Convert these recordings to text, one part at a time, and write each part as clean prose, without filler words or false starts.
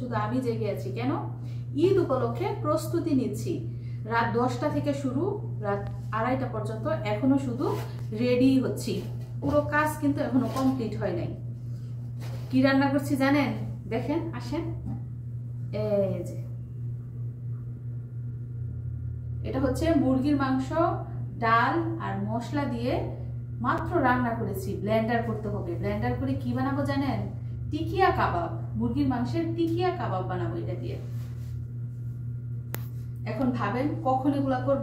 শুধু আমি জেগে আছি। কেন? ঈদ উপলক্ষে প্রস্তুতি নিচ্ছি। রাত 10টা থেকে শুরু, রাত 2:30টা পর্যন্ত এখনো শুধু রেডি হচ্ছি। পুরো কাজ কিন্তু এখনো কমপ্লিট হয় নাই। কি রান্না করছি জানেন? দেখেন, আসেন। এই যে এটা হচ্ছে মুরগির মাংস, ডাল আর মশলা দিয়ে মাত্র রান্না করেছি। ব্লেন্ডার করতে হবে। ব্লেন্ডার করে কি বানাবো জানেন? টিকিয়া কাবাব, মুরগির মাংসের টিকিয়া কাবাব বানাবো এটা দিয়ে। এখন ভাবেন কখন এগুলা করব।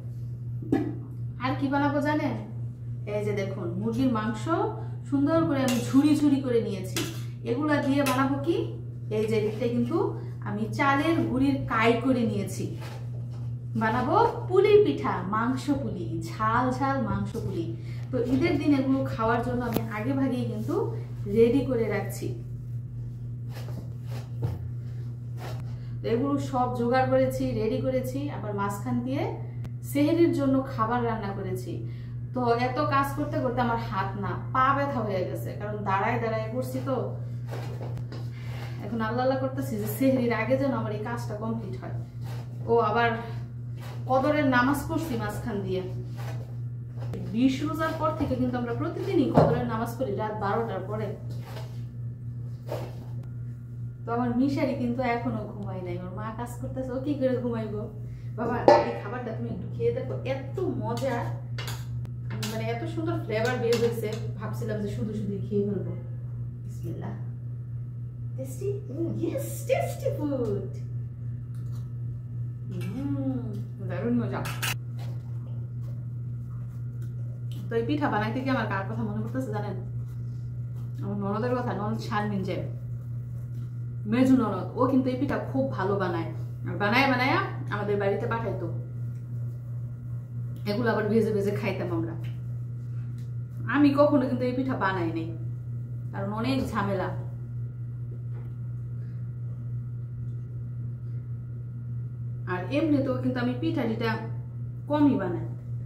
আর কি বানাবো জানেন? এই যে দেখুন, মুরগির মাংস সুন্দর করে আমি ঝুরি ঝুরি করে নিয়েছি। এগুলা দিয়ে বানাবো কি, এই যে এটা কিন্তু আমি চালের গুঁড়ির কাই করে নিয়েছি। বানাবো পুলি পিঠা, মাংস পুলি, ঝাল ঝাল মাংস পুলি। তো ঈদের দিন এগুলো খাওয়ার জন্য আমি আগে ভাগেই কিন্তু রেডি করে রাখছি। এগুলো সব জোগাড় করেছি, রেডি করেছি। আবার মাঝখান দিয়ে সেহরির জন্য খাবার রান্না করেছি। তো এত কাজ করতে করতে আমার হাত না পা ব্যথা হয়ে গেছে, কারণ দাঁড়ায় দাঁড়ায় করছি। তো এখন আল্লাহ আল্লাহ করতেছি যে সেহরির আগে যেন আমার এই কাজটা কমপ্লিট হয়। ও আবার কদরের নামাজ পড়ছি মাঝখান দিয়ে। 20 রোজার পর থেকে কিন্তু আমরা প্রতিদিনই কদরের নামাজ পড়ি রাত 12টার পরে। তো আমার মিশারি কিন্তু এখনো ঘুমাই নাই। ওর মা কাজ করতেছে, ও কি করে ঘুমাইবো? বাবা এই খাবারটা তুমি একটু খেয়ে দেখো, এত মজা, মানে এত সুন্দর ফ্লেভার বের হয়েছে। ভাবছিলাম যে শুধু শুধু খেয়ে ফেলবো। বিসমিল্লাহ। টেস্টি? Yes, tasty food. দারুণ মজা। তো এই পিঠা বানাইতে গিয়ে আমার কার কথা মনে পড়তেছে জানেন? আমার ননদের কথা, ননদ শারমিন, যে মেজু ননদ, ও কিন্তু এই পিঠা খুব ভালো বানায়। আর বানায় বানায়া আমাদের বাড়িতে পাঠাইতো। এগুলো আবার ভেজে ভেজে খাইতাম আমরা। আমি কখনো কিন্তু এই পিঠা বানাই নাই, কারণ অনেক ঝামেলা। আর এমনিতেও কিন্তু আমি পিঠা টিটা কমই বানাই।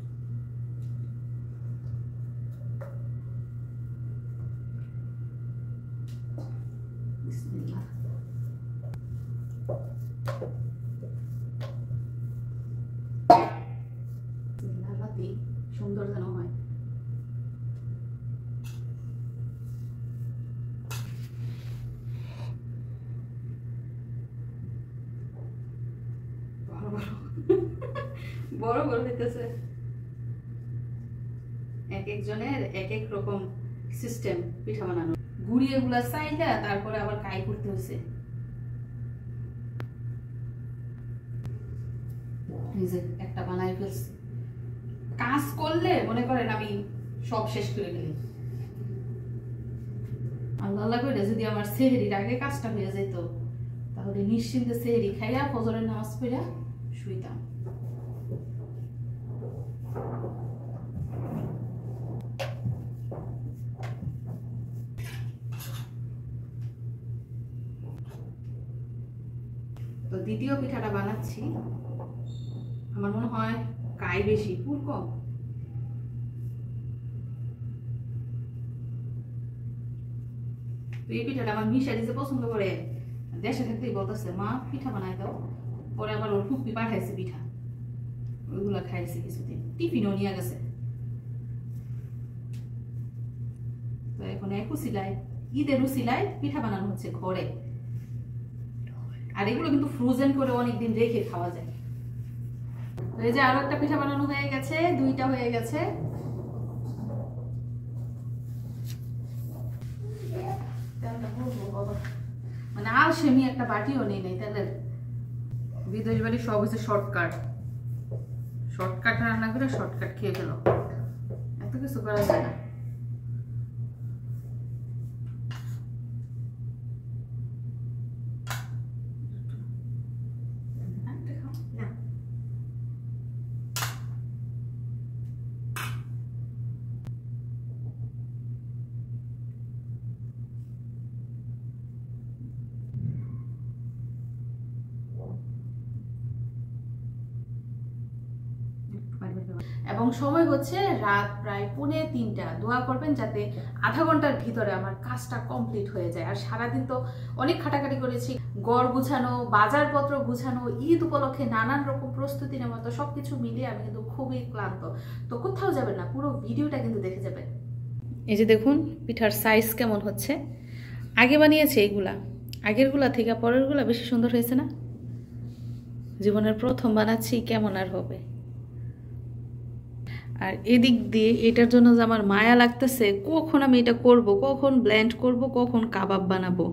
সুন্দর যেন হয়। বড় বড় হইতেছে। এক একজনের এক এক রকম সিস্টেম পিঠা বানানো। গুড়ি এগুলা চাইলা তারপরে আবার কাই করতে হয়েছে। একটা বানাই ফেলছি। কাজ করলে মনে করেন আমি সব শেষ করে গেলি। আল্লাহ আল্লাহ করে যদি আমার সেহরির আগে কাজটা হয়ে যেত, তাহলে নিশ্চিন্তে সেহরি খাইয়া ফজরের নামাজ পড়া শুইতাম। তো দ্বিতীয় পিঠাটা বানাচ্ছি। আমার মনে হয় কাই বেশি, পুর কম। তো এই পিঠাটা আমার মিশারি যে পছন্দ করে, দেশে থাকতেই বলতেছে মা পিঠা বানাই দাও। পরে আবার ওর ফুপি পাঠাইছে পিঠা, ওইগুলা খাইছে কিছুদিন, টিফিনও নিয়ে গেছে। তো এখন একুশিলায়, ঈদের উসিলায় পিঠা বানানো হচ্ছে ঘরে। আর এগুলো কিন্তু ফ্রোজেন করে অনেকদিন রেখে খাওয়া যায়। এই যে আরো একটা পিঠা বানানো হয়ে গেছে, দুইটা হয়ে গেছে। মানে আলসেমি একটা বাটিও নেই নাই তেলের। বিদেশ বাড়ি সব হচ্ছে শর্টকাট। শর্টকাট রান্না করে শর্টকাট খেয়ে গেল, এত কিছু করা যায় না। এবং সময় হচ্ছে রাত প্রায় 2:45। দোয়া করবেন যাতে আধা ঘন্টার ভিতরে আমার কাজটা কমপ্লিট হয়ে যায়। আর সারাদিন তো অনেক খাটাখাটি করেছি, ঘর গুছানো, বাজারপত্র গুছানো, ঈদ উপলক্ষে নানান রকম প্রস্তুতি নেওয়া, তো সবকিছু মিলিয়ে আমি কিন্তু খুবই ক্লান্ত। তো কোথাও যাবেন না, পুরো ভিডিওটা কিন্তু দেখে যাবেন। এই যে দেখুন পিঠার সাইজ কেমন হচ্ছে। আগে বানিয়েছে এইগুলা, আগেরগুলা থেকে পরেরগুলা বেশি সুন্দর হয়েছে না? জীবনের প্রথম বানাচ্ছি, কেমন আর হবে। আর এদিক দিয়ে এটার জন্য যে আমার মায়া লাগতেছে, কখন আমি এটা করব, কখন ব্লেন্ড করব, কখন কাবাব বানাবো।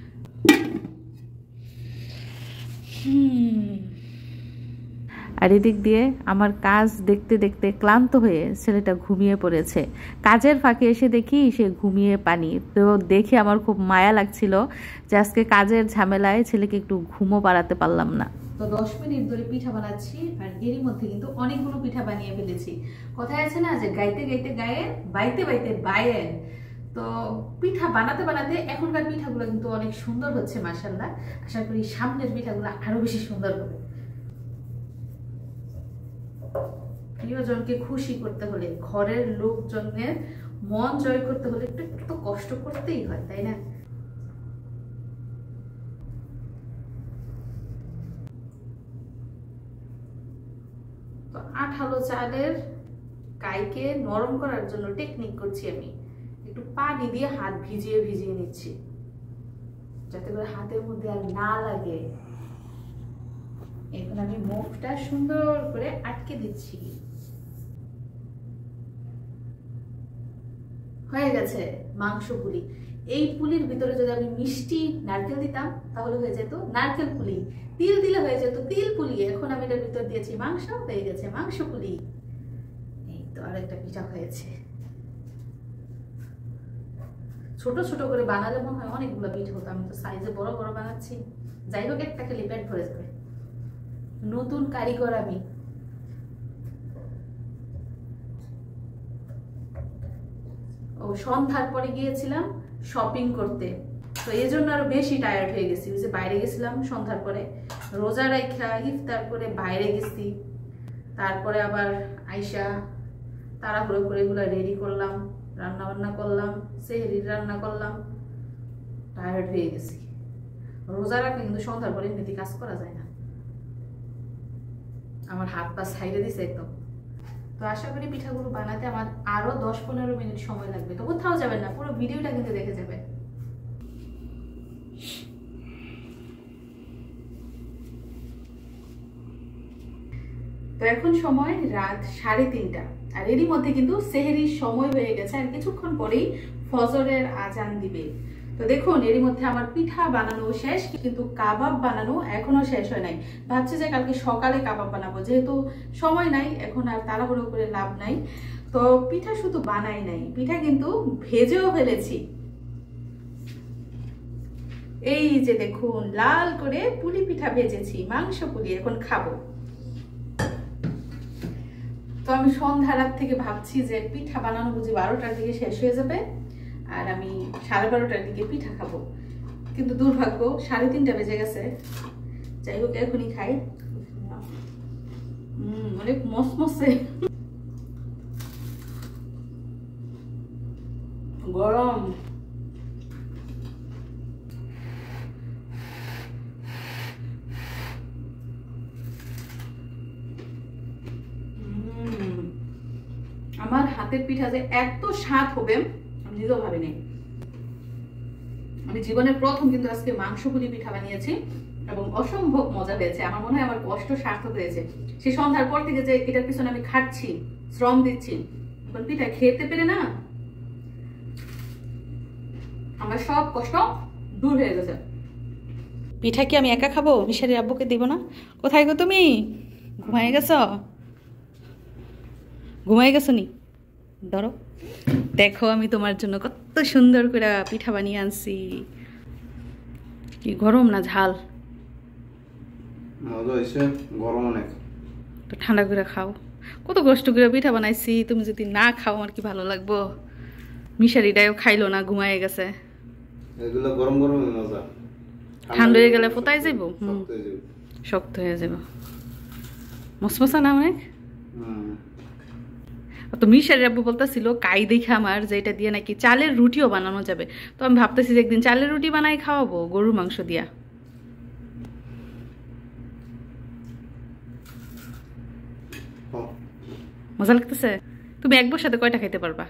আর এদিক দিয়ে আমার কাজ দেখতে দেখতে ক্লান্ত হয়ে ছেলেটা ঘুমিয়ে পড়েছে। কাজের ফাঁকে এসে দেখি সে ঘুমিয়ে পানি। তো দেখে আমার খুব মায়া লাগছিল যে আজকে কাজের ঝামেলায় ছেলেকে একটু ঘুমও পাড়াতে পারলাম না। তো 10 মিনিট ধরে পিঠা বানাচ্ছি, আর এরই মধ্যে কিন্তু অনেকগুলো পিঠা বানিয়ে ফেলেছি। কথায় আছে না যে গাইতে গাইতে গায়েন, বাইতে বাইতে বায়েন। তো পিঠা বানাতে বানাতে এখনকার পিঠাগুলো কিন্তু অনেক সুন্দর হচ্ছে মাশাআল্লাহ। আশা করি সামনের পিঠাগুলো আরো বেশি সুন্দর হবে। প্রিয়জনকে খুশি করতে হলে, ঘরের লোকজনের মন জয় করতে হলে একটু একটু তো কষ্ট করতেই হয়, তাই না? তো আঠালো চালের গাইকে নরম করার জন্য টেকনিক করছি আমি। একটু পানি দিয়ে হাত ভিজিয়ে ভিজিয়ে নিচ্ছি যাতে করে হাতের মধ্যে আর না লাগে। এখন আমি মুখটা সুন্দর করে আটকে দিচ্ছি। হয়ে গেছে মাংস পুলি। এই পুলির ভিতরে যদি আমি মিষ্টি নারকেল দিতাম তাহলে হয়ে যেত নারকেল পুলি, তিল দিলে হয়ে যেত তিল পুলি। এখন আমি এটার ভিতর দিয়েছি মাংস, হয়ে গেছে মাংস পুলি। এই তো আরেকটা পিঠা হয়েছে। ছোট ছোট করে বানালে মনে হয় অনেকগুলো পিঠা হতো, আমি তো সাইজে বড় বড় বানাচ্ছি। যাই হোক, একটা খেলে পেট ভরে যাবে। নতুন কারিগর আমি। ও সন্ধ্যার পরে গিয়েছিলাম শপিং করতে, তো এই জন্য আরো বেশি টায়ার্ড হয়ে গেছি। যে বাইরে গেছিলাম সন্ধ্যার পরে, রোজা রাখা ইফতার করে বাইরে গেছি, তারপরে আবার আইসা তাড়াহুড়ো করে এগুলো রেডি করলাম, রান্না বান্না করলাম, সেহরির রান্না করলাম, টায়ার্ড হয়ে গেছি। রোজা রাখলে কিন্তু সন্ধ্যার পরে এমনিতে কাজ করা যায় না, আমার হাত পা ছাইড়ে দিছে একদম। তো আশা করি পিঠাগুলো বানাতে আমার আরো 10-15 মিনিট সময় লাগবে। তো কোথাও যাবেন না, পুরো ভিডিওটা কিন্তু দেখে যাবেন। তো এখন সময় রাত 3:30, আর এরই মধ্যে কিন্তু সেহরির সময় হয়ে গেছে, আর কিছুক্ষণ পরেই ফজরের আজান দিবে। তো দেখুন এরই মধ্যে আমার পিঠা বানানো শেষ, কিন্তু কাবাব বানানো এখনো শেষ হয় নাই। ভাবছি যে কালকে সকালে কাবাব বানাবো, যেহেতু সময় নাই এখন আর তাড়াহুড়ো করে লাভ নাই। তো পিঠা শুধু বানাই নাই, পিঠা কিন্তু ভেজেও ফেলেছি। এই যে দেখুন লাল করে পুলি পিঠা ভেজেছি, মাংস পুলি, এখন খাবো। তো আমি সন্ধ্যা রাত থেকে ভাবছি যে পিঠা বানানো বুঝি 12টার দিকে শেষ হয়ে যাবে, আর আমি 12:30টার দিকে পিঠা খাবো, কিন্তু দুর্ভাগ্য 3:30 বেজে গেছে। যাই হোক এখনই খাই। অনেক মসমসে গরম। আমার হাতের পিঠা যে এত স্বাদ হবে আমি নিজেও ভাবিনি। আমি জীবনের প্রথম কিন্তু আজকে মাংস পুলি পিঠা বানিয়েছি এবং অসম্ভব মজা হয়েছে। আমার মনে হয় আমার কষ্ট সার্থক হয়েছে। সেই সন্ধ্যার পর থেকে যে এটার পিছনে আমি খাটছি, শ্রম দিচ্ছি, এখন পিঠা খেতে পেরে না আমার সব কষ্ট দূর হয়ে গেছে। পিঠা কি আমি একা খাবো? মিশারির আব্বুকে দিব না? কোথায় গো তুমি? ঘুমাই গেছো? ঘুমাই গেছো নি? ধরো দেখো আমি তোমার জন্য কত সুন্দর করে পিঠা বানিয়ে আনছি। কি গরম না ঝাল? মজা হইছে, গরম অনেক। তো ঠান্ডা করে খাও। কত কষ্ট করে পিঠা বানাইছি, তুমি যদি না খাও আমার কি ভালো লাগবো? মিশারিটাও খাইলো না, ঘুমাই গেছে। এগুলো গরম গরম মজা, ঠান্ডা হয়ে গেলে পোতায় যাব, শক্ত হয়ে যাব। মসমসা না অনেক। তো মিশারের আব্বু বলতেছিল কাই দেখে আমার যে এটা দিয়ে নাকি চালের রুটিও বানানো যাবে। তো আমি ভাবতেছি যে একদিন চালের রুটি বানাই খাওয়াবো গরুর মাংস দিয়া। মজা লাগতেছে? তুমি এক বসাতে কয়টা খাইতে পারবা?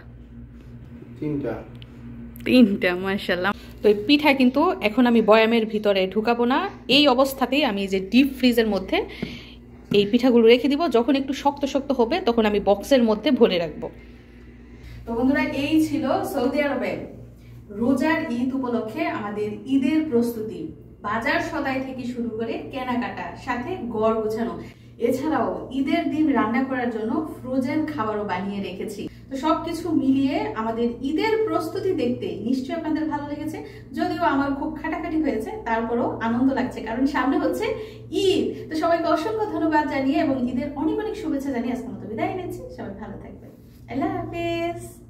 তিনটা, মাশাআল্লাহ। তো এই পিঠা কিন্তু এখন আমি বয়ামের ভিতরে ঢুকাবো না, এই অবস্থাতেই আমি যে ডিপ ফ্রিজের মধ্যে এই পিঠাগুলো রেখে দিব। যখন একটু শক্ত শক্ত হবে তখন আমি বক্সের মধ্যে ভরে রাখবো। তো বন্ধুরা, এই ছিল সৌদি আরবের রোজার ঈদ উপলক্ষে আমাদের ঈদের প্রস্তুতি। বাজার সদাই থেকে শুরু করে কেনাকাটা, সাথে ঘর গোছানো, এছাড়াও ঈদের দিন রান্না করার জন্য ফ্রোজেন খাবারও বানিয়ে রেখেছি। তো সবকিছু মিলিয়ে আমাদের ঈদের প্রস্তুতি দেখতে নিশ্চয়ই আপনাদের ভালো লেগেছে। যদিও আমার খুব খাটাখাটি হয়েছে, তারপরও আনন্দ লাগছে, কারণ সামনে হচ্ছে ঈদ। তো সবাইকে অসংখ্য ধন্যবাদ জানিয়ে এবং ঈদের অনেক অনেক শুভেচ্ছা জানিয়ে আজকের মতো বিদায় নিচ্ছি। সবাই ভালো থাকবেন। আল্লাহ হাফেজ।